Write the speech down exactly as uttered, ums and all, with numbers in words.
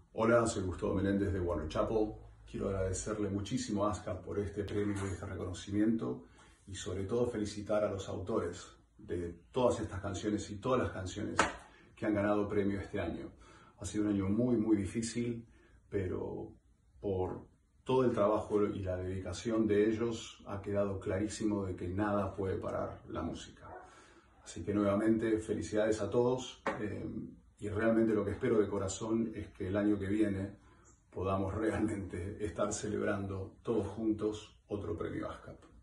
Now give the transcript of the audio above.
Hola, soy Gustavo Menéndez de Warner Chappell. Quiero agradecerle muchísimo a ASCAP por este premio y este reconocimiento y sobre todo felicitar a los autores de todas estas canciones y todas las canciones que han ganado premio este año. Ha sido un año muy, muy difícil, pero por todo el trabajo y la dedicación de ellos ha quedado clarísimo de que nada puede parar la música. Así que nuevamente felicidades a todos eh, y realmente lo que espero de corazón es que el año que viene podamos realmente estar celebrando todos juntos otro premio ASCAP.